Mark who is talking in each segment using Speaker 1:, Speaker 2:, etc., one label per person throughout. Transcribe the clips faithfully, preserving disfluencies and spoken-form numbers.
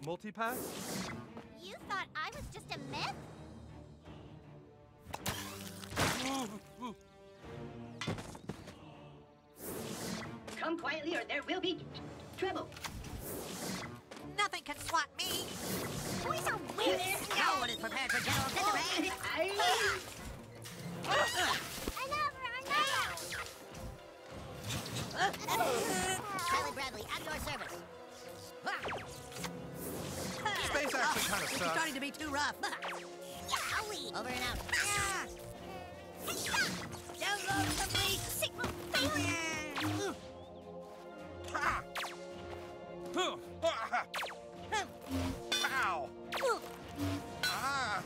Speaker 1: multi-pass?
Speaker 2: You thought I was just a myth?
Speaker 3: Come quietly or there will be trouble.
Speaker 4: Nothing can swat me.
Speaker 2: Boys are weird.
Speaker 4: No one is prepared for General Cigarette. Charlie Bradley, at your service.
Speaker 1: Space action kind of
Speaker 4: This is
Speaker 1: sucks.
Speaker 4: starting to be too rough.
Speaker 2: Yowie.
Speaker 4: Over and out. Download complete.
Speaker 2: Signal failure.
Speaker 1: Ow! Ah!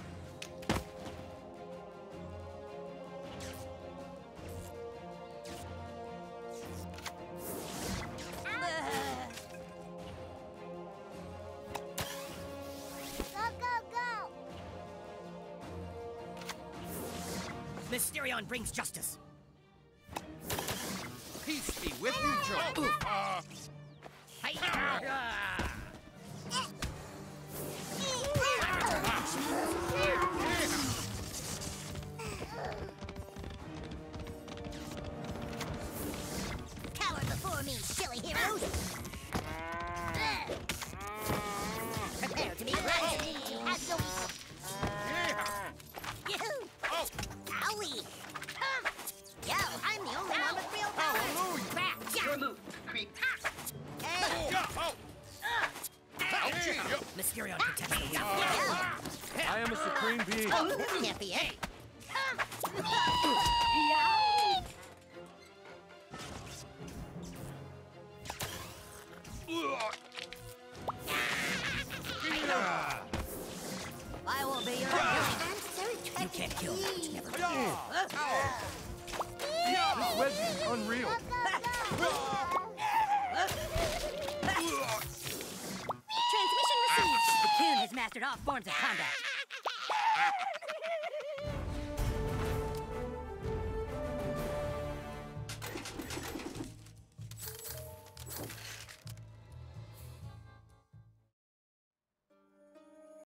Speaker 2: Go, go, go.
Speaker 4: Mysterion brings justice.
Speaker 1: Peace be with you, Joe. Uh,
Speaker 2: Cower before me, silly heroes. Prepare to be blasted. Have your Yoo-hoo!
Speaker 1: oh!
Speaker 2: Owie! Yo, I'm the only one with real power.
Speaker 1: Hallelujah!
Speaker 2: Crap!
Speaker 3: Your
Speaker 2: Yeah.
Speaker 3: move, creep.
Speaker 2: Hey.
Speaker 1: Yeah, oh! Ouchie!
Speaker 4: Mysterion protects the
Speaker 2: Yo.
Speaker 1: I am a supreme being.
Speaker 2: Oh, this can't be it.
Speaker 4: I will be your
Speaker 2: I'm so tragic.
Speaker 4: You can't kill that which never
Speaker 1: This wedge is unreal.
Speaker 2: Transmission received.
Speaker 4: The Coon has mastered all forms of combat.